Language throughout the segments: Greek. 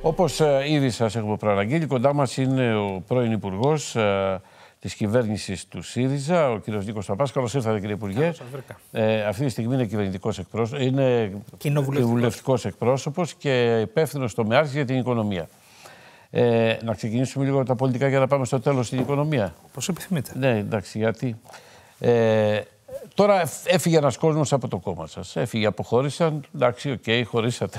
Όπως ήδη σας έχουμε προαναγγείλει, κοντά μας είναι ο πρώην Υπουργός της κυβέρνησης του ΣΥΡΙΖΑ, ο κ. Νίκος Παπάς. Καλώς ήρθατε, κύριε Υπουργέ. Αυτή τη στιγμή είναι κυβερνητικός εκπρόσωπος, είναι κοινοβουλευτικός εκπρόσωπος και υπεύθυνος τομεάρχης για την οικονομία. Να ξεκινήσουμε λίγο τα πολιτικά για να πάμε στο τέλος στην οικονομία. Πώς επιθυμείτε. Ναι, εντάξει, γιατί. Τώρα έφυγε ένας κόσμος από το κόμμα σας. Έφυγε, αποχώρησαν. Εντάξει, χωρίσατε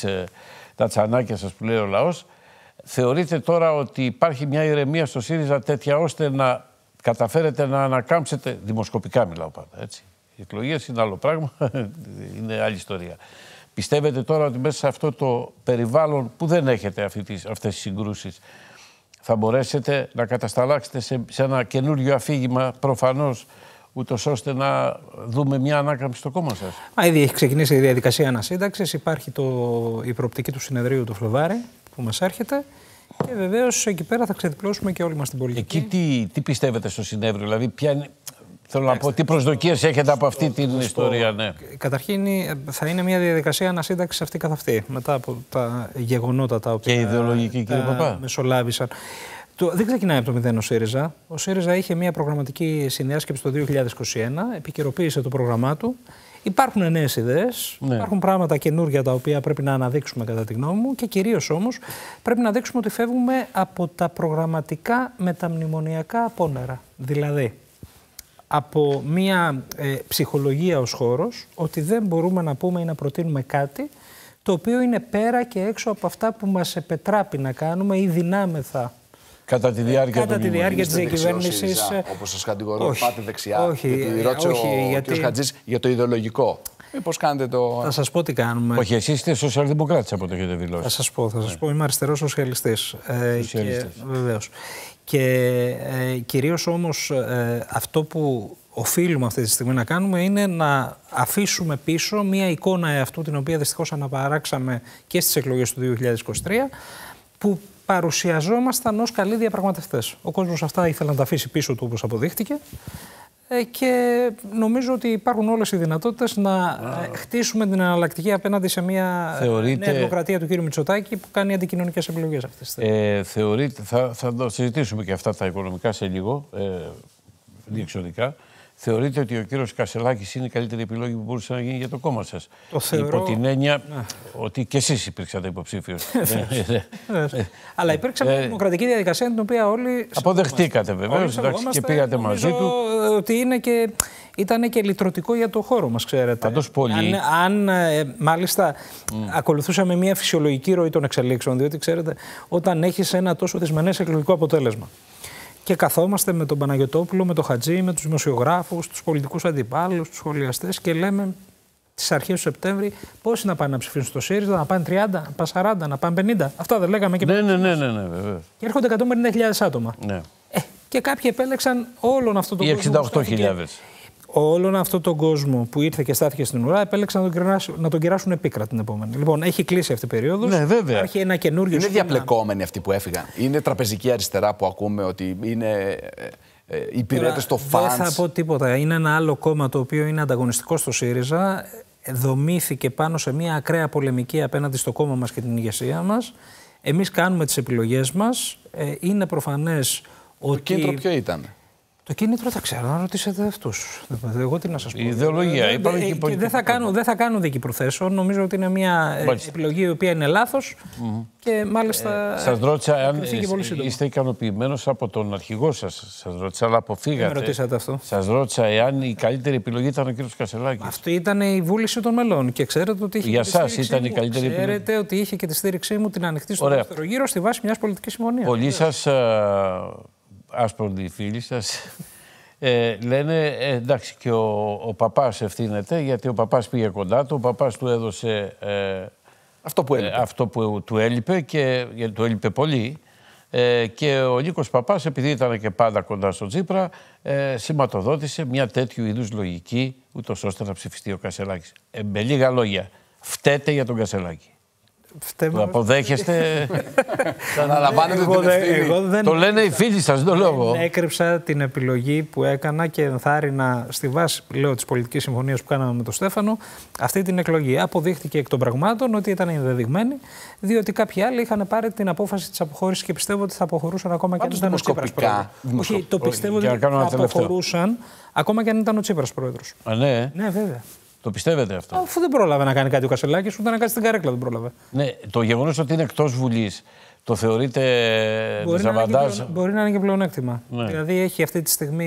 τα τσανάκια σας που λέει ο λαός. Θεωρείτε τώρα ότι υπάρχει μια ηρεμία στο ΣΥΡΙΖΑ τέτοια ώστε να καταφέρετε να ανακάμψετε, δημοσκοπικά μιλάω πάντα, έτσι. Οι εκλογές είναι άλλο πράγμα, είναι άλλη ιστορία. Πιστεύετε τώρα ότι μέσα σε αυτό το περιβάλλον που δεν έχετε αυτές τις συγκρούσεις θα μπορέσετε να κατασταλάξετε σε ένα καινούριο αφήγημα προφανώς, ούτως ώστε να δούμε μια ανάκαμψη στο κόμμα σας? Ήδη έχει ξεκινήσει η διαδικασία ανασύνταξης. Υπάρχει η προοπτική του συνεδρίου του Φλεβάρι που μας έρχεται. Και βεβαίως εκεί πέρα θα ξεδιπλώσουμε και όλοι μας την πολιτική. Εκεί τι πιστεύετε στο συνέδριο, δηλαδή θέλω να πω, τι προσδοκίες έχετε από αυτή την ιστορία? Ναι. Καταρχήν θα είναι μια διαδικασία ανασύνταξης αυτή καθ' αυτή, μετά από τα γεγονότα τα οποία. Και ιδεολογική, κύριε Παπά. Μεσολάβησαν. Δεν ξεκινάει από το μηδέν ο ΣΥΡΙΖΑ. Ο ΣΥΡΙΖΑ είχε μια προγραμματική συνδιάσκεψη το 2021, επικαιροποίησε το πρόγραμμά του. Υπάρχουν νέες ιδέες, υπάρχουν πράγματα καινούργια τα οποία πρέπει να αναδείξουμε κατά τη γνώμη μου και κυρίως όμως πρέπει να δείξουμε ότι φεύγουμε από τα προγραμματικά μεταμνημονιακά απόνερα. Δηλαδή, από μια ψυχολογία ως χώρος ότι δεν μπορούμε να πούμε ή να προτείνουμε κάτι το οποίο είναι πέρα και έξω από αυτά που μας επετράπει να κάνουμε ή δυνάμεθα. Κατά τη διάρκεια της διακυβέρνησης. Όπως σας κατηγορώ, πάτε δεξιά. Όχι, ρώτησε ο κ. Χατζής για το ιδεολογικό. Πώς κάνετε το. Θα σας πω τι κάνουμε. Όχι, εσείς είστε σοσιαλδημοκράτης από ό,τι έχετε δηλώσει. Θα σας πω. Είμαι αριστερός σοσιαλιστής. Βεβαίως. Και κυρίως όμως αυτό που οφείλουμε αυτή τη στιγμή να κάνουμε είναι να αφήσουμε πίσω μια εικόνα εαυτού την οποία δυστυχώς αναπαράξαμε και στις εκλογές του 2023, που παρουσιαζόμασταν ως καλοί διαπραγματευτές. Ο κόσμος αυτά ήθελε να τα αφήσει πίσω του, όπως αποδείχτηκε, και νομίζω ότι υπάρχουν όλες οι δυνατότητες να χτίσουμε την εναλλακτική απέναντι σε μια νέα δημοκρατία του κ. Μητσοτάκη που κάνει αντικοινωνικές επιλογές αυτές τις στιγμές. Θεωρείτε, θα το συζητήσουμε και αυτά τα οικονομικά σε λίγο, διεξοδικά. Θεωρείτε ότι ο κύριος Κασσελάκης είναι η καλύτερη επιλογή που μπορούσε να γίνει για το κόμμα σας? Το θεωρώ. Υπό την έννοια ότι και εσείς υπήρξατε υποψήφιος. Αλλά υπήρξε μια δημοκρατική διαδικασία την οποία όλοι αποδεχτήκατε βεβαίως και πήγατε μαζί του. Ότι ήταν και λυτρωτικό για το χώρο μας, ξέρετε. Πάντως πολύ. Αν μάλιστα ακολουθούσαμε μια φυσιολογική ροή των εξελίξεων, διότι ξέρετε, όταν έχεις ένα τόσο δυσμενές εκλογικό αποτέλεσμα και καθόμαστε με τον Παναγιωτόπουλο, με τον Χατζή, με τους δημοσιογράφους, τους πολιτικούς αντιπάλους, τους σχολιαστές και λέμε στις αρχές του Σεπτέμβρη πόσοι να πάνε να ψηφίσουν στο ΣΥΡΙΖΑ, να πάνε 30, να πάνε 40, να πάνε 50. Αυτά δεν λέγαμε και πριν. Ναι, βεβαίως. Και έρχονται 150.000 άτομα. Ναι. Και κάποιοι επέλεξαν όλον αυτό τον κόσμο. 68.000. Όλον αυτόν τον κόσμο που ήρθε και στάθηκε στην ουρά επέλεξαν να τον κεράσουν επίκρα την επόμενη. Λοιπόν, έχει κλείσει αυτή η περίοδος. Ναι, βέβαια. Υπάρχει ένα καινούριο Είναι διαπλεκόμενοι αυτοί που έφυγαν? Είναι τραπεζική αριστερά που ακούμε ότι είναι υπηρέτες στο φαντς? Δεν θα πω τίποτα. Είναι ένα άλλο κόμμα το οποίο είναι ανταγωνιστικό στο ΣΥΡΙΖΑ. Δομήθηκε πάνω σε μια ακραία πολεμική απέναντι στο κόμμα μας και την ηγεσία μας. Εμείς κάνουμε τις επιλογές μας. Είναι προφανές ότι. Το κίνητρο ποιο ήταν? Το κίνητρο δεν ξέρω, να ρωτήσετε αυτούς. Εγώ τι να σας πω. Η ιδεολογία. Δεν θα κάνω δίκη προθέσεων. Νομίζω ότι είναι μια επιλογή η οποία είναι λάθος. Και μάλιστα. Σας ρώτησα αν είστε ικανοποιημένος από τον αρχηγό σας. Σας ρώτησα, αλλά αποφύγατε. Δεν με ρωτήσατε αυτό. Σας ρώτησα εάν η καλύτερη επιλογή ήταν ο κ. Κασσελάκης. Αυτή ήταν η βούληση των μελών. Και ξέρετε ότι είχε. Για εσάς ήταν η καλύτερη επιλογή? Ξέρετε ότι είχε και τη στήριξή μου την ανοιχτή στο δεύτερο γύρο στη βάση μιας πολιτικής συμφωνίας. Πολλοί σας. Άσπροντοι φίλοι σας λένε εντάξει, και ο παπάς ευθύνεται, γιατί ο παπάς πήγε κοντά του, ο παπάς του έδωσε αυτό που του έλειπε, και γιατί του έλειπε πολύ, και ο Νίκος Παπάς, επειδή ήταν και πάντα κοντά στον Τσίπρα, σηματοδότησε μια τέτοιου είδους λογική, ούτως ώστε να ψηφιστεί ο Κασσελάκης. Με λίγα λόγια, φταίτε για τον Κασσελάκη? Το αποδέχεστε? Αναλαμβάνετε την ευθύνη? Το λένε οι φίλοι σας, το λόγο. Έκρυψα την επιλογή που έκανα και ενθάρρυνα στη βάση, λέω, της πολιτικής συμφωνίας που κάναμε με τον Στέφανο αυτή την εκλογή. Αποδείχτηκε εκ των πραγμάτων ότι ήταν ενδεδειγμένη, διότι κάποιοι άλλοι είχαν πάρει την απόφαση της αποχώρησης και πιστεύω ότι θα αποχωρούσαν ακόμα και αν ήταν ο Τσίπρας πρόεδρος. Όχι, το πιστεύω ότι θα αποχωρούσαν ακόμα και αν ήταν ο Τσίπρας πρόεδρος. Α, ναι. Ναι, βέβαια. Το πιστεύετε αυτό? Αφού δεν πρόλαβε να κάνει κάτι ο Κασελάκης, ούτε να κάνει στην καρέκλα δεν πρόλαβε. Ναι, το γεγονός ότι είναι εκτός Βουλής, το θεωρείτε δεσαβαντάζ? Μπορεί να είναι και πλεονέκτημα. Ναι. Δηλαδή έχει αυτή τη στιγμή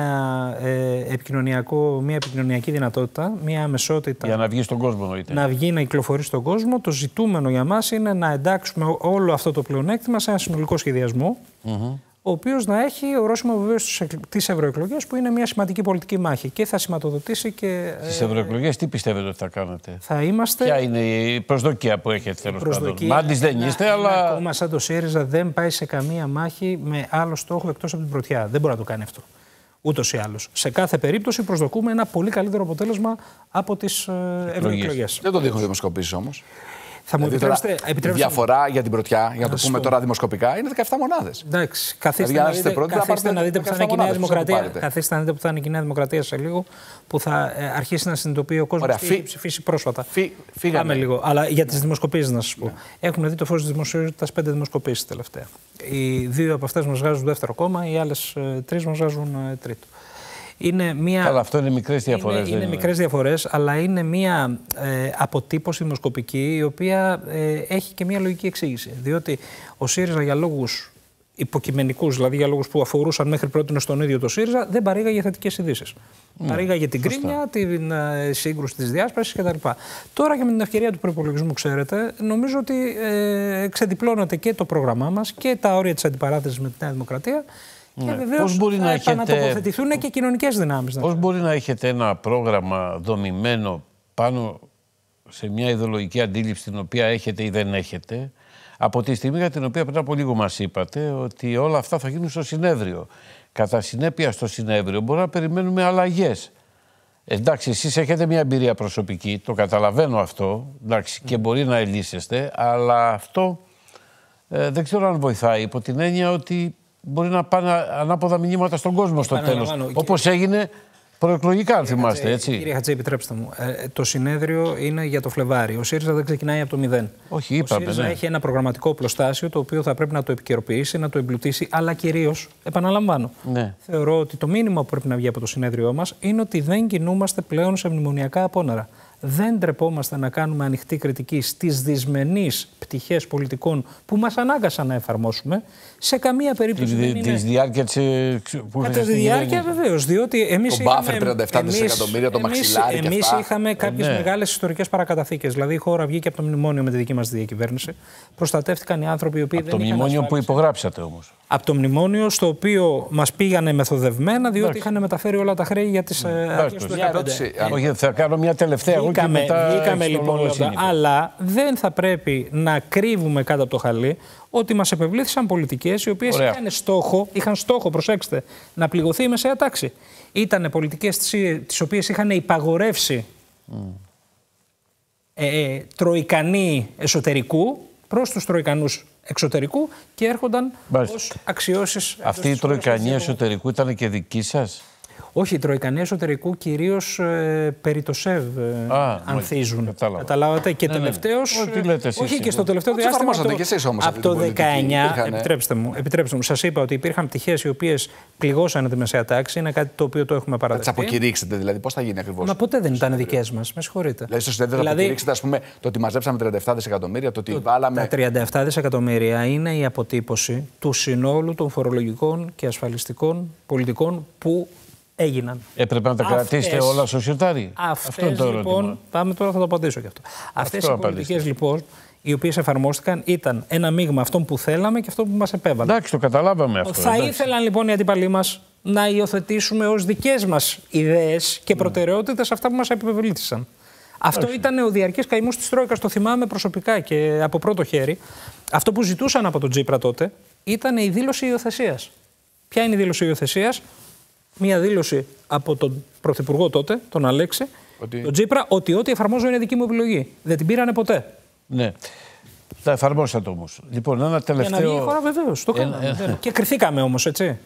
μια επικοινωνιακή δυνατότητα, μια αμεσότητα. Για να βγει στον κόσμο, εννοείται. Να βγει, να κυκλοφορεί στον κόσμο. Το ζητούμενο για μας είναι να εντάξουμε όλο αυτό το πλεονέκτημα σε ένα συνολικό σχεδιασμό. Ο οποίος να έχει ορόσημο βεβαίως τις ευρωεκλογές, που είναι μια σημαντική πολιτική μάχη και θα σηματοδοτήσει και. Στις ευρωεκλογές τι πιστεύετε ότι θα κάνετε? Θα είμαστε. Ποια είναι η προσδοκία που έχετε, τέλος πάντων? Μάντης δεν είστε, αλλά. Ένα κόμμα σαν το ΣΥΡΙΖΑ δεν πάει σε καμία μάχη με άλλο στόχο εκτός από την πρωτιά. Δεν μπορεί να το κάνει αυτό. Ούτως ή άλλως. Σε κάθε περίπτωση προσδοκούμε ένα πολύ καλύτερο αποτέλεσμα από τις ευρωεκλογές. Δεν το δείχνουν δημοσκοπήσεις όμως. Θα μου επιτρέψετε. Η διαφορά για την πρωτιά, για να το πούμε τώρα δημοσκοπικά, είναι 17 μονάδες. Εντάξει. Καθίστε να δείτε που θα είναι η Νέα Δημοκρατία. Καθίστε να δείτε που θα είναι η Νέα Δημοκρατία σε λίγο, που θα αρχίσει να συνειδητοποιεί ο κόσμος τι έχει ψηφίσει πρόσφατα. Πάμε λίγο. Αλλά για τις δημοσκοπήσεις να σας πω. Έχουν δει το φως της δημοσιότητας 5 δημοσκοπήσεις τελευταία. Οι 2 από αυτές μας βγάζουν δεύτερο κόμμα, οι άλλες 3 μας βγάζουν τρίτο. Αλλά αυτό είναι μικρές διαφορές. Είναι μικρές διαφορές, αλλά είναι μια αποτύπωση δημοσκοπική η οποία έχει και μια λογική εξήγηση. Διότι ο ΣΥΡΙΖΑ για λόγους υποκειμενικούς, δηλαδή για λόγους που αφορούσαν μέχρι πρώτη στον ίδιο το ΣΥΡΙΖΑ, δεν παρήγαγε θετικές ειδήσεις. Παρήγαγε την κρίνια, την σύγκρουση της διάσπασης κτλ. Τώρα και με την ευκαιρία του προϋπολογισμού, ξέρετε, νομίζω ότι ξεδιπλώνεται και το πρόγραμμά μας και τα όρια της αντιπαράθεσης με τη Νέα Δημοκρατία. Και βεβαίως να τοποθετηθούν και κοινωνικές δυνάμεις. Πώς μπορεί να έχετε ένα πρόγραμμα δομημένο πάνω σε μια ιδεολογική αντίληψη την οποία έχετε ή δεν έχετε, από τη στιγμή για την οποία πριν από λίγο μας είπατε ότι όλα αυτά θα γίνουν στο συνέδριο. Κατά συνέπεια στο συνέδριο μπορούμε να περιμένουμε αλλαγές. Εντάξει, εσείς έχετε μια εμπειρία προσωπική, το καταλαβαίνω αυτό, εντάξει, και μπορεί να ελύσεστε, αλλά αυτό δεν ξέρω αν βοηθάει, υπό την έννοια ότι μπορεί να πάνε ανάποδα μηνύματα στον κόσμο στο τέλος. Όπως έγινε προεκλογικά, αν θυμάστε, έτσι. Κύριε Χατζή, επιτρέψτε μου. Το συνέδριο είναι για το Φλεβάρι. Ο ΣΥΡΙΖΑ δεν ξεκινάει από το 0. Όχι, είπαμε. Ο ΣΥΡΙΖΑ έχει ένα προγραμματικό οπλοστάσιο το οποίο θα πρέπει να το επικαιροποιήσει, να το εμπλουτίσει, αλλά κυρίως, επαναλαμβάνω, θεωρώ ότι το μήνυμα που πρέπει να βγει από το συνέδριό μας είναι ότι δεν κινούμαστε πλέον σε μνημονιακά απόνερα. Δεν τρεπόμαστε να κάνουμε ανοιχτή κριτική στις δυσμενείς πτυχές πολιτικών που μας ανάγκασαν να εφαρμόσουμε. Σε καμία περίπτωση δεν είναι. Τη διάρκεια που κατά τη διάρκεια, βεβαίως. Διότι εμείς. Το buffer 37 δισεκατομμύρια, το μαξιλάρι. Εμείς είχαμε κάποιες μεγάλες ιστορικές παρακαταθήκες. Δηλαδή η χώρα βγήκε από το μνημόνιο με τη δική μας διακυβέρνηση. Προστατεύτηκαν οι άνθρωποι οι οποίοι δεν είχαν. Από το μνημόνιο που υπογράψατε όμως. Από το μνημόνιο στο οποίο μας πήγανε μεθοδευμένα, διότι είχαν μεταφέρει όλα τα χρέη για τις αρχές του 2015. Όχι, θα κάνω μια τελευταία. Βγήκαμε λοιπόν όλα αυτά. Αλλά δεν θα πρέπει να κρύβουμε κάτω από το χαλί ότι μας επευλήθησαν πολιτικές οι οποίες είχαν στόχο, προσέξτε, να πληγωθεί η μεσαία τάξη. Ήτανε πολιτικές τις οποίες είχαν υπαγορεύσει τροικανοί εσωτερικού προς τους τροικανούς εξωτερικού και έρχονταν ως αξιώσεις. Αυτοί οι τροικανοί εσωτερικού ήταν και δικοί σας? Όχι, οι τροικανοί εσωτερικού κυρίως περί το ΣΕΒ ανθίζουν. Καταλάβατε. Και τελευταίως. Όχι, και στο τελευταίο διάστημα. Από το 19. Επιτρέψτε μου, σας είπα ότι υπήρχαν πτυχές οι οποίες πληγώσανε τη μεσαία τάξη. Είναι κάτι το οποίο το έχουμε παραδεχτεί. Θα τις αποκηρύξετε, δηλαδή, πώς θα γίνει ακριβώς? Μα ποτέ δεν ήταν δικές μας. Με συγχωρείτε. Δηλαδή, στο συνέδριο θα αποκηρύξετε, ας πούμε, το ότι μαζέψαμε 37 δισεκατομμύρια, το ότι βάλαμε. Τα 37 δισεκατομμύρια είναι η αποτύπωση του συνόλου των φορολογικών και ασφαλιστικών πολιτικών που έγιναν. Έπρεπε να τα κρατήσετε όλα στο σιρτάρι. Αυτό είναι το λοιπόν, πάμε τώρα, θα το απαντήσω και αυτό. Αυτές οι πολιτικές λοιπόν, οι οποίες εφαρμόστηκαν, ήταν ένα μείγμα αυτών που θέλαμε και αυτών που μας επέβαλαν. Εντάξει, το καταλάβαμε αυτό. Θα ήθελαν λοιπόν οι αντίπαλοι μας να υιοθετήσουμε ως δικές μας ιδέες και προτεραιότητες αυτά που μας επιβεβλήθησαν. Αυτό ήταν ο διαρκής καημός της Τρόικας, το θυμάμαι προσωπικά και από πρώτο χέρι. Αυτό που ζητούσαν από τον Τσίπρα τότε ήταν η δήλωση υιοθεσίας. Ποια είναι η δήλωση υιοθεσίας? Μία δήλωση από τον Πρωθυπουργό τότε, τον Αλέξη, τον Τσίπρα, ότι ό,τι εφαρμόζω είναι δική μου επιλογή. Δεν την πήρανε ποτέ. Ναι. Τα εφαρμόσατε όμως. Λοιπόν, ένα τελευταίο. Για να βγει η χώρα, βεβαίως. Το κάναμε. Και κρυθήκαμε όμως, έτσι.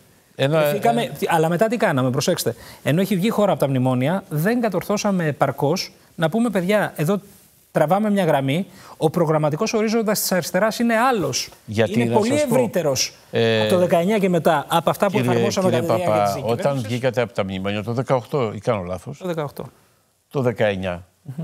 Αλλά μετά τι κάναμε, προσέξτε. Ενώ έχει βγει η χώρα από τα μνημόνια, δεν κατορθώσαμε επαρκώς να πούμε, παιδιά, εδώ τραβάμε μια γραμμή. Ο προγραμματικός ορίζοντας της αριστεράς είναι άλλος. Γιατί, είναι πολύ ευρύτερος από το 19 και μετά από αυτά που εφαρμόσαμε κατά τη διάρκεια της διακυβέρνησης. Όταν βγήκατε από τα μνημόνια το 18, ή κάνω λάθος. Το 18. Το 19.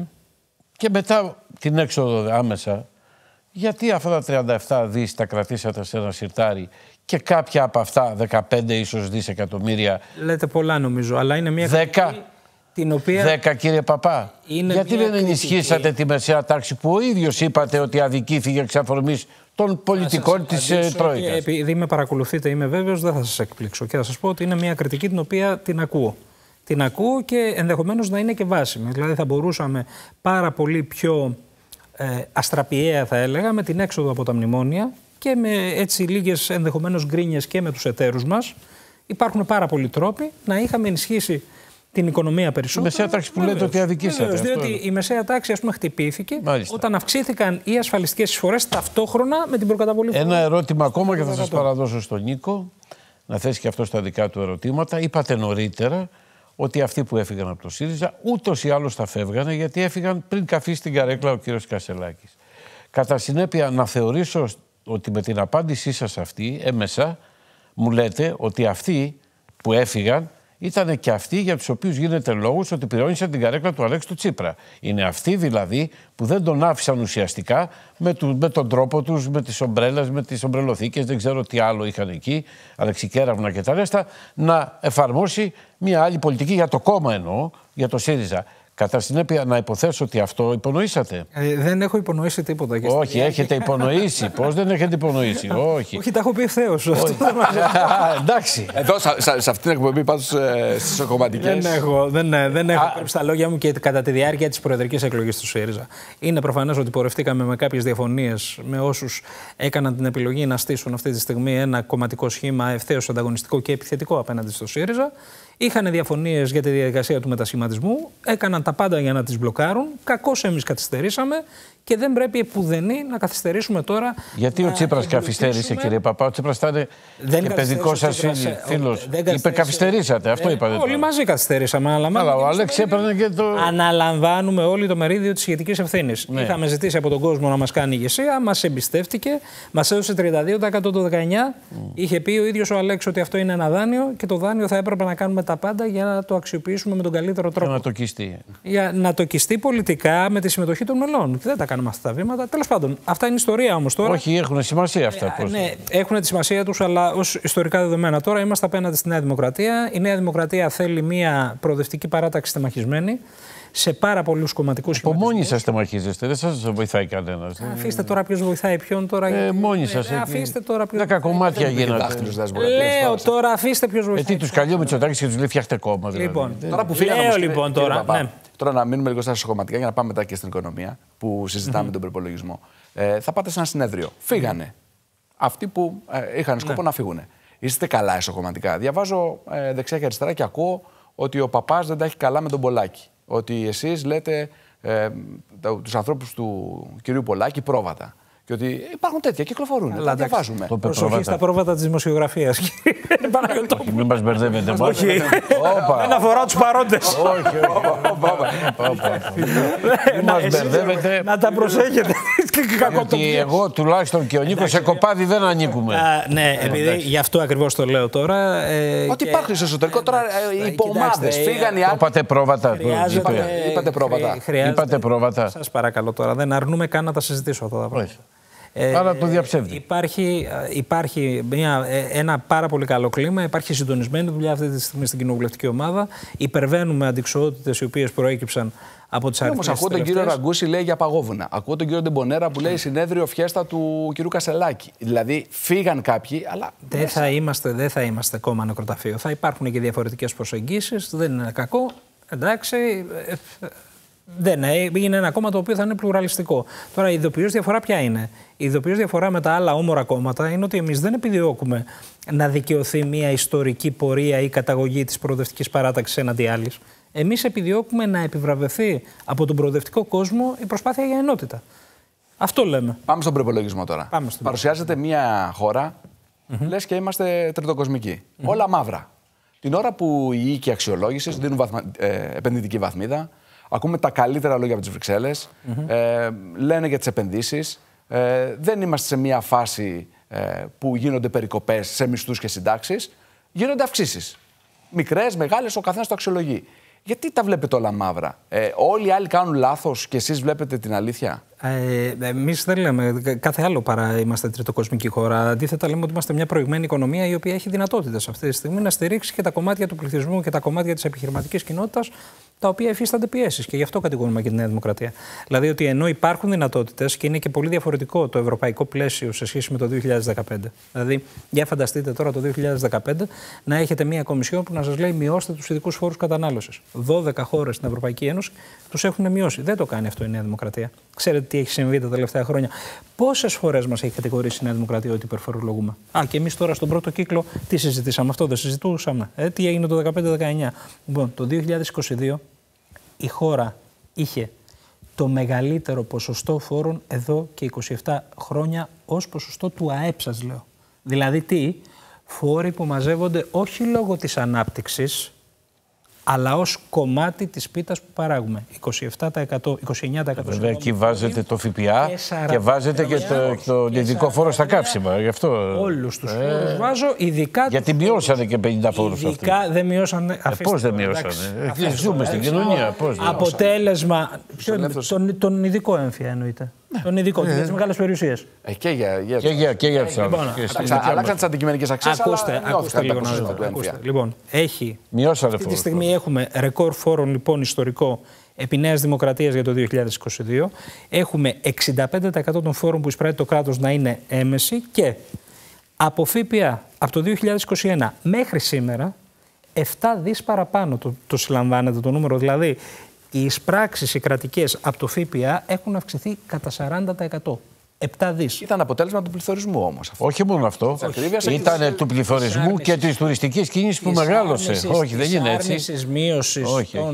Και μετά την έξοδο άμεσα, γιατί αυτά τα 37 δις τα κρατήσατε σε ένα σιρτάρι και κάποια από αυτά 15 ίσως δισεκατομμύρια. Λέτε πολλά νομίζω, αλλά είναι μια 10. Την οποία 10, κύριε Παπά. Γιατί δεν ενισχύσατε τη μεσαία τάξη που ο ίδιος είπατε ότι αδικήθηκε εξ αφορμής των πολιτικών της Τρόικας? Επειδή με παρακολουθείτε, είμαι βέβαιος, δεν θα σας εκπλήξω και θα σας πω ότι είναι μια κριτική την οποία την ακούω. Την ακούω και ενδεχομένως να είναι και βάσιμη. Δηλαδή θα μπορούσαμε πάρα πολύ πιο αστραπιαία, θα έλεγα, με την έξοδο από τα μνημόνια και με έτσι λίγες ενδεχομένως γκρίνιες και με τους εταίρους μας. Υπάρχουν πάρα πολλοί τρόποι να είχαμε ενισχύσει την οικονομία περισσότερο. Η μεσαία τάξη που λέτε ότι αδικήσατε. Διότι η μεσαία τάξη, ας πούμε, χτυπήθηκε όταν αυξήθηκαν οι ασφαλιστικές εισφορές ταυτόχρονα με την προκαταβολή. Ένα ερώτημα ακόμα και θα σας παραδώσω στον Νίκο να θέσει και αυτό στα δικά του ερωτήματα. Είπατε νωρίτερα ότι αυτοί που έφυγαν από το ΣΥΡΙΖΑ ούτως ή άλλως θα φεύγανε, γιατί έφυγαν πριν καφίσει στην καρέκλα ο κύριος Κασελάκης. Κατά συνέπεια, να θεωρήσω ότι με την απάντησή σας αυτή, έμεσα, μου λέτε ότι αυτοί που έφυγαν ήταν και αυτοί για τους οποίους γίνεται λόγος ότι πυρώνησαν την καρέκλα του Αλέξη του Τσίπρα. Είναι αυτοί δηλαδή που δεν τον άφησαν ουσιαστικά με τον τρόπο τους, με τις ομπρέλες, με τις ομπρελοθήκες, δεν ξέρω τι άλλο είχαν εκεί, Αλεξικέραυνα και τα ρέστα, να εφαρμόσει μια άλλη πολιτική για το κόμμα εννοώ, για το ΣΥΡΙΖΑ. Κατά συνέπεια, να υποθέσω ότι αυτό υπονοήσατε. Δεν έχω υπονοήσει τίποτα. Όχι, έχετε υπονοήσει. Πώς δεν έχετε υπονοήσει? Όχι. Όχι, τα έχω πει ευθέως. Εντάξει. Εδώ, σε αυτήν την εκπομπή, πάντως στις κομματικές. Δεν έχω κρύψει τα λόγια μου και κατά τη διάρκεια της προεδρικής εκλογής του ΣΥΡΙΖΑ. Είναι προφανές ότι πορευτήκαμε με κάποιες διαφωνίες με όσους έκαναν την επιλογή να στήσουν αυτή τη στιγμή ένα κομματικό σχήμα ευθέως ανταγωνιστικό και επιθετικό απέναντι στο ΣΥΡΙΖΑ. Είχαν διαφωνίες για τη διαδικασία του μετασχηματισμού, έκαναν τα πάντα για να τις μπλοκάρουν. Κακώς εμείς καθυστερήσαμε και δεν πρέπει επουδενή να καθυστερήσουμε τώρα. Γιατί ο Τσίπρας καθυστέρησε, κύριε Παπά? Ο Τσίπρας ήταν και παιδικός σας φίλος. Είπε καθυστερήσατε, αυτό είπατε. Όλοι μαζί καθυστερήσαμε. Αλλά ο Αλέξη έπαιρνε και το. Αναλαμβάνουμε όλοι το μερίδιο της ηγετικής ευθύνης. Ναι. Είχαμε ζητήσει από τον κόσμο να μας κάνει ηγεσία, μας εμπιστεύτηκε, μας έδωσε 32% το 19. Είχε πει ο ίδιος ο Αλέξη ότι αυτό είναι ένα δάνειο και το δάνειο θα έπρεπε να κάνουμε τα πάντα για να το αξιοποιήσουμε με τον καλύτερο τρόπο. Για να το κιστεί. Για να το κιστεί πολιτικά με τη συμμετοχή των μελών. Δεν τα κάνουμε αυτά τα βήματα. Τέλος πάντων, αυτά είναι ιστορία όμως τώρα. Όχι, έχουν σημασία αυτά. Ναι, έχουν τη σημασία τους, αλλά ως ιστορικά δεδομένα. Τώρα είμαστε απέναντι στη Νέα Δημοκρατία. Η Νέα Δημοκρατία θέλει μια προοδευτική παράταξη στεμαχισμένη σε πάρα πολλούς κομματικούς σχηματισμούς. Από μόνοι σας στεμαχίζεστε, δεν σας βοηθάει κανένας. Αφήστε τώρα ποιος βοηθάει ποιον τώρα. Μόνοι σας. Αφήστε τώρα ποιος. 10 κομμάτια γίνατε. Λέω τώρα, αφήστε ποιος βοηθάει. Τι τους καλεί ο Μητσοτάκης και τους λέει φτιάχτε κόμμα. Λοιπόν, τώρα που φύγαμε. Λοιπόν, τώρα να μείνουμε λίγο στα κομματικά για να πάμε μετά και στην οικονομία που συζητάμε τον προπολογισμό. Θα πάτε σε ένα συνέδριο. Φύγανε αυτοί που είχαν σκοπό να φύγουν. Είστε καλά εσωκομματικά? Διαβάζω δεξιά και αριστερά και ακούω ότι ο Παπάς δεν τα έχει καλά με τον Πολάκη. Ότι εσείς λέτε τους ανθρώπους του κυρίου Πολάκη πρόβατα. Και ότι υπάρχουν τέτοια, κυκλοφορούν. Τα διαβάζουμε. Προσοχή στα πρόβατα της δημοσιογραφίας. Μην μας μπερδεύετε. Όχι. Δεν αφορά τους παρόντες. Όχι. Μην μας μπερδεύετε. Να τα προσέχετε. Γιατί εγώ τουλάχιστον και ο Νίκος σε κοπάδι δεν ανήκουμε. Ναι, επειδή γι' αυτό ακριβώς το λέω τώρα. Ότι υπάρχει στο εσωτερικό τώρα υποομάδες. Φύγαν οι άλλοι. Είπατε πρόβατα. Είπατε πρόβατα. Σας παρακαλώ τώρα. Δεν αρνούμε καν να τα συζητήσω αυτά τα πράγματα. Άρα το διαψεύδει. Υπάρχει ένα πάρα πολύ καλό κλίμα, υπάρχει συντονισμένη δουλειά αυτή τη στιγμή στην κοινοβουλευτική ομάδα. Υπερβαίνουμε αντικσοότητες οι οποίες προέκυψαν από τις αριθμές. Όμως ακούω τον κύριο Ραγκούση λέει για παγόβουνα. Ακούω τον κύριο Ντεμπονέρα που λέει συνέδριο φιέστα του κυρίου Κασελάκη. Δηλαδή φύγαν κάποιοι, αλλά. Δεν θα είμαστε κόμμα νεκροταφείο. Θα υπάρχουν και διαφορετικές προσεγγίσεις. Δεν είναι κακό. Εντάξει. Είναι ένα κόμμα το οποίο θα είναι πλουραλιστικό. Τώρα, η ειδοποιώς διαφορά ποια είναι? Η ειδοποιώς διαφορά με τα άλλα όμορα κόμματα είναι ότι εμείς δεν επιδιώκουμε να δικαιωθεί μια ιστορική πορεία ή καταγωγή της προοδευτικής παράταξης έναντι άλλης. Εμείς επιδιώκουμε να επιβραβευθεί από τον προοδευτικό κόσμο η προσπάθεια για ενότητα. Αυτό λέμε. Πάμε στον προϋπολογισμό τώρα. Παρουσιάζεται μια χώρα, λες και είμαστε τριτοκοσμικοί. Όλα μαύρα. Την ώρα που οι οίκοι αξιολόγησης δίνουν επενδυτική βαθμίδα, ακούμε τα καλύτερα λόγια από τις Βρυξέλλες, λένε για τις επενδύσεις. Δεν είμαστε σε μια φάση που γίνονται περικοπές σε μισθούς και συντάξεις. Γίνονται αυξήσεις. Μικρές, μεγάλες, ο καθένας το αξιολογεί. Γιατί τα βλέπετε όλα μαύρα? Όλοι οι άλλοι κάνουν λάθος και εσείς βλέπετε την αλήθεια? Εμείς δεν λέμε κάθε άλλο παρά είμαστε τριτοκοσμική χώρα. Αντίθετα, λέμε ότι είμαστε μια προηγμένη οικονομία η οποία έχει δυνατότητες αυτή τη στιγμή να στηρίξει και τα κομμάτια του πληθυσμού και τα κομμάτια της επιχειρηματικής κοινότητας, τα οποία υφίστανται πιέσεις. Και γι' αυτό κατηγορούμε και τη Νέα Δημοκρατία. Δηλαδή, ότι ενώ υπάρχουν δυνατότητες και είναι και πολύ διαφορετικό το ευρωπαϊκό πλαίσιο σε σχέση με το 2015. Δηλαδή, για φανταστείτε τώρα το 2015 να έχετε μια κομισιόν που να σας λέει μειώστε τους ειδικούς φόρους κατανάλωσης. 12 χώρες στην Ευρωπαϊκή Ένωση τους έχουν μειώσει. Δεν το κάνει αυτό η Νέα Δημοκρατία. Ξέρετε τι έχει συμβεί τα τελευταία χρόνια? Πόσες φορές μας έχει κατηγορήσει η Νέα Δημοκρατία ότι υπερφορολογούμε? Και εμείς τώρα στον πρώτο κύκλο τι συζητήσαμε? Αυτό δεν συζητούσαμε? Τι έγινε το 2015-2019? Λοιπόν, το 2022 η χώρα είχε το μεγαλύτερο ποσοστό φόρων εδώ και 27 χρόνια ως ποσοστό του ΑΕΠ, σας λέω. Δηλαδή τι? Φόροι που μαζεύονται όχι λόγω της ανάπτυξης, αλλά ως κομμάτι της πίτας που παράγουμε. 27%, 29%. Βέβαια, εκεί βάζετε το ΦΠΑ και βάζετε και το ειδικό φόρο στα καύσιμα. Γι' αυτό. Όλους τους φόρους βάζω, ειδικά. Γιατί μειώσανε και 50 φόρους. Ειδικά δεν μειώσανε. Πώς δεν μειώσανε? Ζούμε στην κοινωνία. Αποτέλεσμα. Τον ειδικό έμφυα εννοείται. Τον ειδικό, για τις μεγάλες περιουσίες. Και για τους άλλους. Αλλάξαν τις αντικειμενικές αξίες. Ακούστε λίγο να δω. Λοιπόν, αυτή τη στιγμή έχουμε ρεκόρ φόρων λοιπόν ιστορικό επί Νέας Δημοκρατίας για το 2022. Έχουμε 65% των φόρων που εισπράττει το κράτος να είναι έμεση και από ΦΠΑ από το 2021 μέχρι σήμερα 7 δις παραπάνω το συλλαμβάνεται το νούμερο. Δηλαδή οι εισπράξεις οι κρατικές από το ΦΠΑ έχουν αυξηθεί κατά 40%. 7 δις. Ήταν αποτέλεσμα του πληθωρισμού όμως. Όχι μόνο αυτό. Ήταν του πληθωρισμού και της τουριστικής κίνησης που μεγάλωσε. Όχι, δεν είναι έτσι. Της άρνησης μείωσης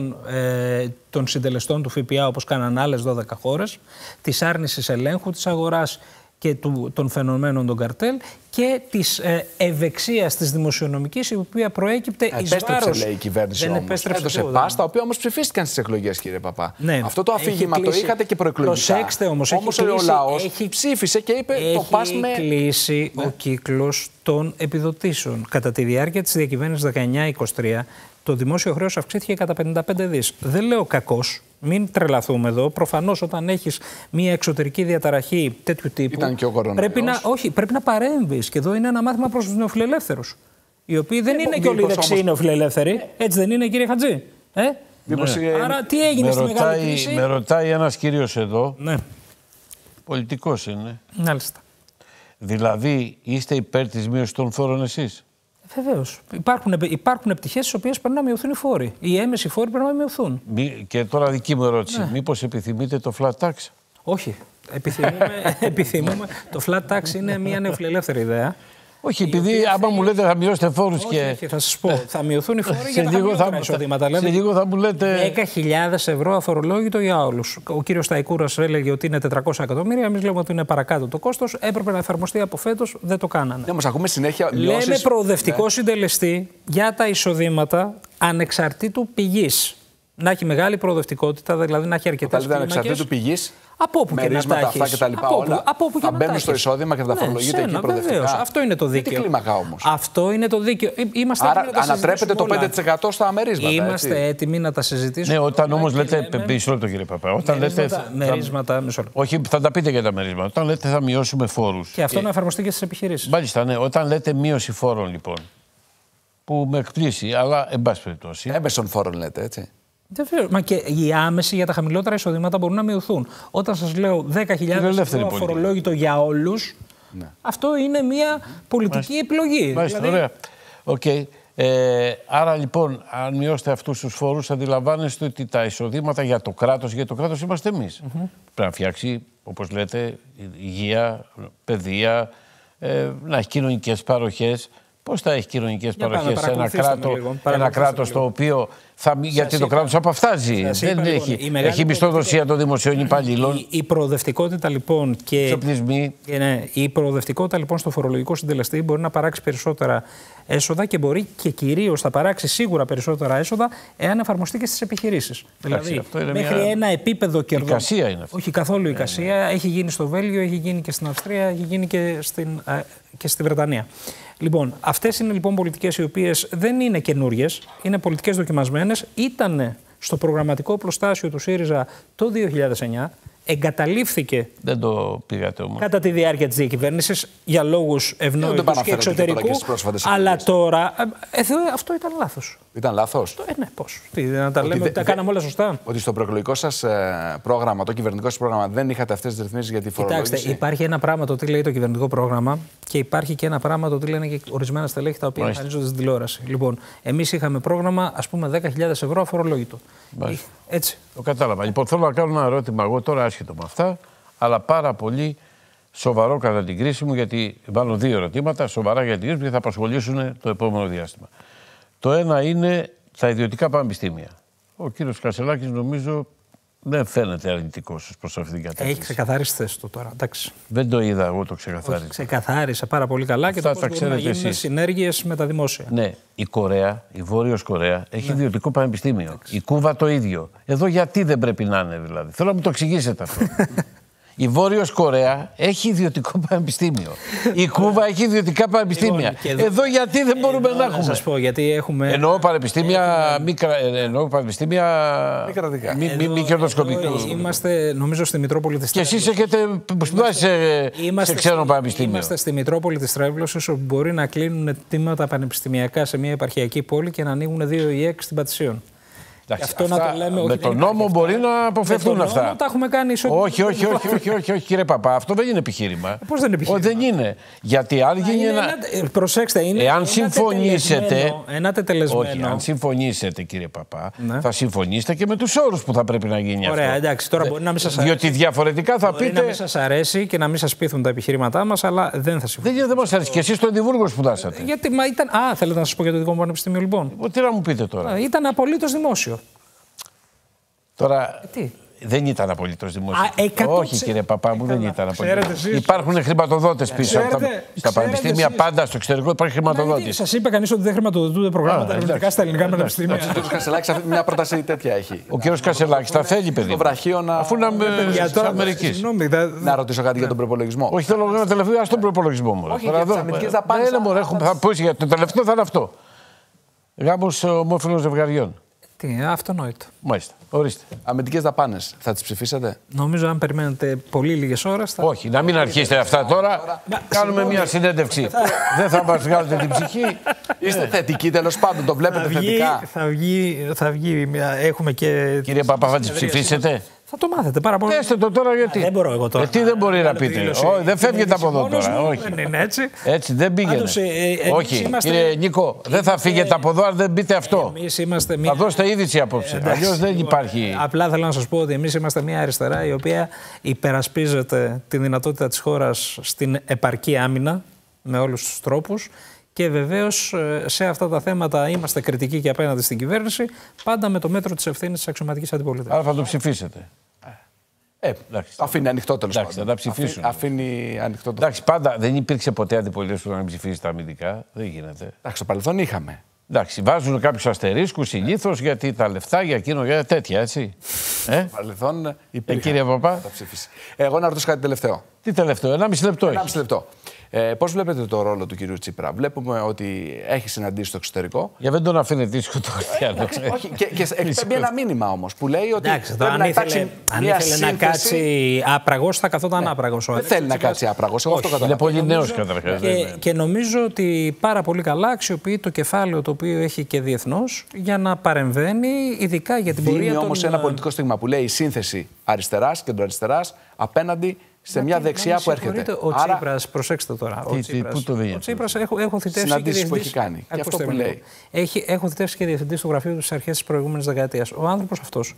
των συντελεστών του ΦΠΑ όπως κάναν άλλες 12 χώρες, της άρνησης ελέγχου της αγοράς και των φαινομένων των καρτέλ και της ευεξίας της δημοσιονομικής, η οποία προέκυπτε εις βάρος. Επέστρεψε, λέει η κυβέρνηση όμως. Έδωσε πας, τα οποία όμως ψηφίστηκαν στις εκλογές, κύριε Παπά. Ναι, αυτό το αφήγημα το είχατε και προεκλογικά. Προσέξτε όμως, ο λαός ψήφισε και είπε το πας με... Έχει κλείσει ο κύκλος των επιδοτήσεων. Κατά τη διάρκεια της διακυβέρνησης 19-23, το δημόσιο χρέος αυξήθηκε κατά 55 δις. Δεν λέω κακός, μην τρελαθούμε εδώ. Προφανώς όταν έχεις μια εξωτερική διαταραχή τέτοιου τύπου. Ήταν και ο κορονοϊός. Πρέπει να παρέμβεις. Και εδώ είναι ένα μάθημα προς τους νεοφιλελεύθερους. Οι οποίοι δεν είναι και όλοι δεξιοί νεοφιλελεύθεροι. Έτσι δεν είναι, κύριε Χατζή? Άρα τι έγινε στη μεγάλη κρίση? Με ρωτάει ένας κύριος εδώ. Ναι. Πολιτικός είναι. Μάλιστα. Δηλαδή είστε υπέρ της μείωσης των φόρων εσείς? Βεβαίως. Υπάρχουν πτυχές στις οποίες πρέπει να μειωθούν οι φόροι. Οι έμεσοι φόροι πρέπει να μειωθούν. Και τώρα δική μου ερώτηση. Ναι. Μήπως επιθυμείτε το flat tax? Όχι. Επιθυμούμε. Το flat tax είναι μια νεοφιλελεύθερη ιδέα. Όχι, επειδή άμα μου λέτε θα μειώσετε φόρους και... Θα σας πω, θα μειωθούν οι φόροι για τα χαμηλότερα εισοδήματα. Σε λίγο θα μου λέτε... 10.000 ευρώ αφορολόγητο για όλους. Ο κύριος Σταϊκούρας έλεγε ότι είναι 400 εκατομμύρια, εμείς λέμε ότι είναι παρακάτω το κόστος. Έπρεπε να εφαρμοστεί από φέτος, δεν το κάνανε. Όμως ακούμε συνέχεια μειώσεις... Λέμε προοδευτικό συντελεστή για τα εισοδήματα ανεξαρτήτου πηγής. Να έχει μεγάλη προοδευτικότητα, δηλαδή να έχει αρκετές κλίμακες. Ανεξαρτήτου πηγής. Από όπου και να τα έχεις. Αυτά και τα λοιπά, όλα θα μπαίνουν στο εισόδημα και θα τα φορολογείτε εκεί προοδευτικά. Αυτό είναι το δίκαιο. Τι κλίμακα όμως? Αυτό είναι το δίκαιο. Άρα ανατρέπετε το 5% στα μερίσματα. Είμαστε έτοιμοι να τα συζητήσουμε. Ναι, όταν όμως λέτε. Μισό λεπτό, κύριε Παπά. Όταν λέτε. Μερίσματα. Όχι, θα τα πείτε για τα μερίσματα. Όταν λέτε θα μειώσουμε φόρους. Και αυτό να εφαρμοστεί και στις επιχειρήσεις. Μάλιστα, ναι. Όταν λέτε μείωση φόρων, λοιπόν. Που με εκπλήσει, αλλά εν πάση περιπτώσει. Έμεσων φόρων λέτε, έτσι. Μα και οι άμεσοι για τα χαμηλότερα εισοδήματα μπορούν να μειωθούν. Όταν σας λέω 10.000 ευρώ αφορολόγητο για όλους, ναι. Αυτό είναι μια πολιτική επιλογή. Μάλιστα, δηλαδή... ωραία. Okay. Άρα λοιπόν, αν μειώσετε αυτούς τους φόρους, αντιλαμβάνεστε ότι τα εισοδήματα για το κράτος είμαστε εμείς. Πρέπει να φτιάξει, όπως λέτε, υγεία, παιδεία, να έχει κοινωνικές παροχές. Πώς θα έχει κοινωνικές παροχές ένα κράτος το οποίο γιατί το κράτος αποφτάζει. Δεν έχει μισθοδοσία των δημοσίων υπαλλήλων. Η προοδευτικότητα λοιπόν η προοδευτικότητα λοιπόν στο φορολογικό συντελεστή μπορεί να παράξει περισσότερα έσοδα και μπορεί και κυρίως θα παράξει σίγουρα περισσότερα έσοδα εάν εφαρμοστεί και στις επιχειρήσεις. Δηλαδή μέχρι ένα επίπεδο κερδών. Εικασία είναι αυτό. Όχι καθόλου εικασία. Έχει γίνει στο Βέλγιο, έχει γίνει και στην Αυστρία, έχει γίνει και στη Βρετανία. Λοιπόν, αυτές είναι λοιπόν πολιτικές οι οποίες δεν είναι καινούριες, είναι πολιτικές δοκιμασμένες. Ήταν στο προγραμματικό προστάσιο του ΣΥΡΙΖΑ το 2009, εγκαταλείφθηκε. Δεν το πήγατε όμως. Κατά τη διάρκεια της διακυβέρνησης για λόγους ευνόητους και εξωτερικού. Αλλά τώρα αυτό ήταν λάθος. Ήταν λάθος. Ναι, πώς. Να τα λέμε ότι τα κάναμε όλα σωστά. Ότι στο προεκλογικό σας πρόγραμμα, το κυβερνητικό σας πρόγραμμα, δεν είχατε αυτές τις ρυθμίσεις για τη φορολόγηση. Κοιτάξτε, υπάρχει ένα πράγμα το τι λέει το κυβερνητικό πρόγραμμα και υπάρχει και ένα πράγμα το τι λένε και ορισμένα στελέχη τα οποία εμφανίζονται στην τηλεόραση. Λοιπόν, εμείς είχαμε πρόγραμμα, ας πούμε, 10.000 ευρώ αφορολόγητο. Έτσι. Το κατάλαβα. Λοιπόν, θέλω να κάνω ένα ερώτημα εγώ τώρα, άσχετο με αυτά, αλλά πάρα πολύ σοβαρό κατά την κρίση μου, γιατί βάλω δύο ερωτήματα σοβαρά για την κρίση που θα απασχολήσουν το επόμενο διάστημα. Το ένα είναι τα ιδιωτικά πανεπιστήμια. Ο κύριος Κασσελάκης νομίζω δεν φαίνεται αρνητικός προς αυτή την κατεύθυνση. Έχει ξεκαθαρίσει θέση του τώρα. Εντάξει. Δεν το είδα εγώ, το ξεκαθάρισα. Ξεκαθάρισε πάρα πολύ καλά και το πώς μπορούν να γίνουν συνέργειες με τα δημόσια. Ναι, η Κορέα, η Βόρειος Κορέα, έχει ιδιωτικό πανεπιστήμιο. Εντάξει. Η Κούβα το ίδιο. Εδώ γιατί δεν πρέπει να είναι δηλαδή. Θέλω να μου το εξηγήσετε αυτό. Η Βόρειος Κορέα έχει ιδιωτικό πανεπιστήμιο. Η Κούβα έχει ιδιωτικά πανεπιστήμια. Εδώ γιατί δεν μπορούμε να έχουμε. Να σας πω, γιατί έχουμε. Εννοώ πανεπιστήμια μη κερδοσκοπικού. Είμαστε, νομίζω, στη Μητρόπολη της Τρέβλωσης. Και εσείς έχετε σπουδάσει σε ξένο πανεπιστήμιο. Είμαστε στη Μητρόπολη της Τρέβλωσης, όπου μπορεί να κλείνουν τμήματα πανεπιστημιακά σε μια επαρχιακή πόλη και να ανοίγουν 2 ΙΕΚ στην Πατησίων. Αυτό να το λέμε, με τον νόμο μπορεί να αποφευθούν αυτά. Τα έχουμε κάνει όχι, κύριε Παπά, αυτό δεν είναι επιχείρημα. Πώς δεν είναι επιχείρημα? Δεν είναι. Γιατί αν γίνει προσέξτε, είναι εάν συμφωνήσετε. Ένα τετελεσμένο. Όχι, αν συμφωνήσετε, κύριε Παπά, θα συμφωνήσετε και με τους όρους που θα πρέπει να γίνει αυτό. Ωραία, εντάξει, τώρα μπορεί να μην σας αρέσει. Διότι διαφορετικά θα πείτε. Να μην σας αρέσει και να μην σας πείθουν τα επιχειρήματά μας, αλλά δεν θα συμφωνήσω. Δεν μας αρέσει. Και εσείς στο Εδιμβούργο σπουδάσατε. Γιατί ήταν. Θέλετε να σας πω για το δικό μου πανεπιστήμιο, λοιπόν. Τι να μου πείτε τώρα. Ήταν απολύτως δημόσιο. Τώρα δεν ήταν απολύτως δημόσιο. Όχι, κύριε Παπά μου, δεν ήταν απολύτως. Υπάρχουν χρηματοδότες πίσω στα πανεπιστήμια. Πάντα στο εξωτερικό υπάρχει χρηματοδότης. Σας είπε κανείς ότι δεν χρηματοδοτούνται προγράμματα ερευνητικά στα ελληνικά πανεπιστήμια? Ο κ. Κασσελάκης μια πρόταση τέτοια έχει. Ο κ. Κασσελάκης τα θέλει, παιδί. Το βραχείο να. Αφού να με Αμερικής. Να ρωτήσω κάτι για τον προπολογισμό. Όχι, θέλω να τελευταίο στον προπολογισμό μου. Θα πω για το τελευταίο θα είναι αυτό. Γάμος ομόφυλων ζευγαριών. Τι, αυτονόητο. Μάλιστα. Ορίστε. Αμυντικές δαπάνες, θα τις ψηφίσετε? Νομίζω, αν περιμένετε πολύ λίγες ώρες. Όχι, να μην αρχίσετε αυτά τώρα. Κάνουμε μια συνέντευξη. Δεν θα μας βγάλετε την ψυχή. Είστε θετικοί, τέλος πάντων, το βλέπετε θετικά? Θα βγει μια. Έχουμε και. Κύριε Παπά, θα τις ψηφίσετε? Θα το μάθετε πάρα πολύ. Πέστε το τώρα γιατί. Δεν μπορώ εγώ τώρα. Τι δεν μπορεί να πείτε. Δεν φεύγετε από εδώ τώρα. Όχι. Δεν είναι έτσι. Έτσι δεν πήγαινε. Όχι, κύριε Νίκο, δεν θα φύγετε από εδώ αν δεν πείτε αυτό. Θα δώσετε είδηση απόψε. Αλλιώς δεν υπάρχει. Απλά θέλω να σας πω ότι εμείς είμαστε μια αριστερά η οποία υπερασπίζεται τη δυνατότητα της χώρας στην επαρκή άμυνα με όλους τους τρόπους. Και βεβαίως σε αυτά τα θέματα είμαστε κριτικοί και απέναντι στην κυβέρνηση, πάντα με το μέτρο της ευθύνης της αξιωματικής αντιπολίτευσης. Άρα θα το ψηφίσετε. Αφήνει ανοιχτό τέλος πάντων. Θα τα ψηφίσουν. Αφήνει ανοιχτό το. Εντάξει, πάντα δεν υπήρξε ποτέ αντιπολίτευση που να μην ψηφίσει τα αμυντικά. Δεν γίνεται. Εντάξει, στο παρελθόν είχαμε. Εντάξει, βάζουν κάποιους αστερίσκους συνήθως γιατί τα λεφτά για εκείνο, για τέτοια, έτσι. Στο παρελθόν υπήρχε. Κύριε Παπά. Εγώ να ρωτήσω κάτι τελευταίο. Τι τελευταίο, 1,5 λεπτό έχει. 1,5 λεπτό. Πώς βλέπετε το ρόλο του κυρίου Τσίπρα? Βλέπουμε ότι έχει συναντήσει στο εξωτερικό. Για δεν τον αφήνετε δύσκολο το Χριστιανό. Όχι, και εκπέμπει ένα μήνυμα όμως που λέει ότι. Εντάξει, αν ήθελε να κάτσει άπραγος, θα καθόταν άπραγος. Δεν θέλει να κάτσει άπραγος. Είναι πολύ νέος καταρχάς. Και νομίζω ότι πάρα πολύ καλά αξιοποιεί το κεφάλαιο το οποίο έχει και διεθνώς για να παρεμβαίνει, ειδικά για την πορεία των. Είναι όμως ένα πολιτικό στίγμα που λέει η σύνθεση αριστεράς, κεντροαριστεράς απέναντι σε μια δεξιά που έρχεται. Ο Τσίπρας, προσέξτε τώρα. Ο Τσίπρας έχω θητεύσει και που έχει κάνει. Και αυτό που λέει. Έχω θητεύσει και διευθυντής του γραφείου του στις αρχές της προηγούμενης δεκαετίας. Ο άνθρωπος αυτός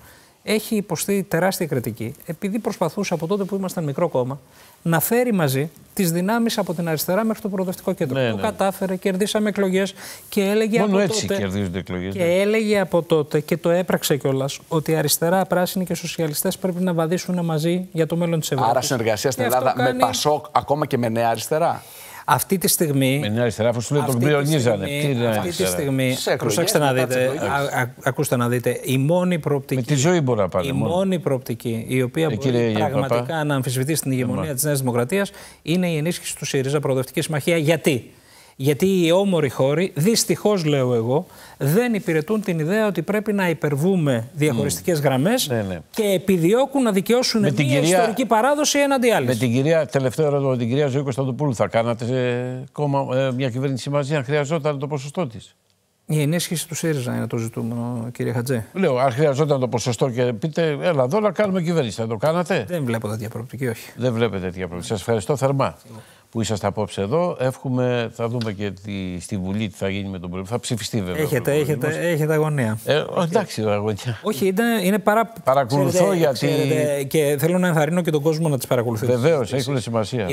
έχει υποστεί τεράστια κριτική, επειδή προσπαθούσε από τότε που ήμασταν μικρό κόμμα να φέρει μαζί τις δυνάμεις από την αριστερά μέχρι το Προοδευτικό Κέντρο. Ναι, το κατάφερε, κερδίσαμε εκλογές και έλεγε μόνο από έτσι τότε. κερδίζονται εκλογές. Και έλεγε από τότε και το έπραξε κιόλας ότι αριστερά, πράσινοι και σοσιαλιστές πρέπει να βαδίσουν μαζί για το μέλλον της Ευρώπης. Άρα συνεργασία στην Ελλάδα με Πασόκ, ακόμα και με Νέα Αριστερά. Αυτή τη στιγμή. Με Νέα Αριστερά, αφού σου λέει τον κλειονίζανε. Αυτή τη στιγμή. Προσέξτε να δείτε. Ακούστε να δείτε. Η μόνη προοπτική. Με τη ζωή μπορεί να πάνε. Η μόνη προοπτική η οποία μπορεί πραγματικά να αμφισβητήσει την ηγεμονία της Νέας Δημοκρατίας είναι η ενίσχυση του ΣΥΡΙΖΑ Προοδευτική Συμμαχία. Γιατί οι όμοροι χώροι, δυστυχώς λέω εγώ, δεν υπηρετούν την ιδέα ότι πρέπει να υπερβούμε διαχωριστικές γραμμές και επιδιώκουν να δικαιώσουν μια ιστορική παράδοση έναντι άλλης. Με την κυρία, τελευταίο ερώτημα, με την κυρία Ζωή Κωνσταντοπούλου, θα κάνατε μια κυβέρνηση μαζί αν χρειαζόταν το ποσοστό της? Η ενίσχυση του ΣΥΡΙΖΑ είναι το ζητούμενο, κύριε Χατζέ. Λέω, αν χρειαζόταν το ποσοστό και πείτε, έλα εδώ να κάνουμε κυβέρνηση, θα το κάνατε? Δεν βλέπω τέτοια προοπτική, όχι. Δεν βλέπετε τέτοια προοπτική. Σας ευχαριστώ θερμά που είσαστε απόψε εδώ. Εύχομαι, θα δούμε και στη Βουλή τι θα γίνει με τον Πρωθυπουργό. Θα ψηφιστεί βέβαια. Έχετε αγωνία. Εντάξει, αγωνία. Όχι, είναι Παρακολουθώ γιατί. Ξέρετε, και θέλω να ενθαρρύνω και τον κόσμο να τις παρακολουθεί. Βεβαίως, έχουν σημασία.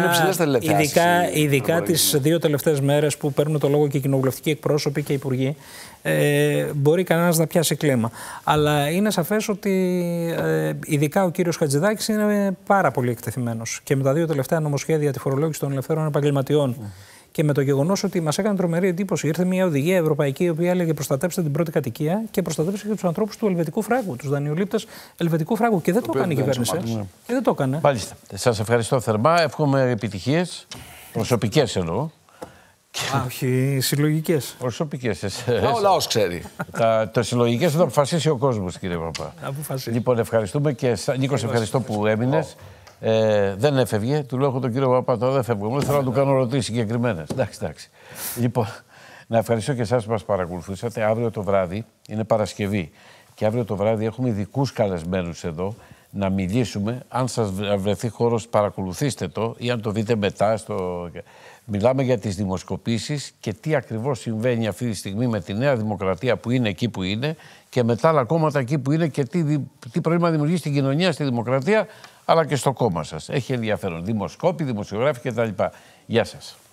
Ειδικά τις 2 τελευταίες μέρες που παίρνουν το λόγο και οι κοινοβουλευτικοί εκπρόσωποι και οι υπουργοί. Μπορεί κανένας να πιάσει κλίμα. Αλλά είναι σαφές ότι ειδικά ο κύριος Χατζηδάκης είναι πάρα πολύ εκτεθειμένος. Και με τα 2 τελευταία νομοσχέδια, τη φορολόγηση των ελευθέρων επαγγελματιών και με το γεγονός ότι μας έκανε τρομερή εντύπωση, ήρθε μια οδηγία ευρωπαϊκή η οποία έλεγε προστατέψτε την πρώτη κατοικία και προστατέψτε και τους ανθρώπους του ελβετικού φράγκου, τους δανειολήπτες ελβετικού φράγκου. Και δεν το έκανε η κυβέρνηση. Δεν το έκανε. Μάλιστα. Σας ευχαριστώ θερμά. Εύχομαι επιτυχίες. Προσωπικές εννοώ. Όχι, συλλογικές. Προσωπικές. Ο λαός ξέρει. Τα συλλογικές θα αποφασίσει ο κόσμος, κύριε Παπά. Λοιπόν, ευχαριστούμε και Νίκο, ευχαριστώ που έμεινες. Δεν έφευγε, του λέω: έχω τον κύριο Παπά, τώρα δεν φεύγω. Μου θέλω να του κάνω ερωτήσεις συγκεκριμένες. Εντάξει. Λοιπόν, να ευχαριστώ και εσάς που μας παρακολουθήσατε. Αύριο το βράδυ είναι Παρασκευή. Και αύριο το βράδυ έχουμε ειδικούς καλεσμένους εδώ να μιλήσουμε. Αν σας βρεθεί χώρος, παρακολουθήστε το ή αν το δείτε μετά. Μιλάμε για τις δημοσκοπήσεις και τι ακριβώς συμβαίνει αυτή τη στιγμή με τη Νέα Δημοκρατία που είναι εκεί που είναι και με τα άλλα κόμματα εκεί που είναι και τι πρόβλημα δημιουργεί στην κοινωνία, στη δημοκρατία, αλλά και στο κόμμα σας. Έχει ενδιαφέρον. Δημοσκόποι, δημοσιογράφοι κτλ. Γεια σας.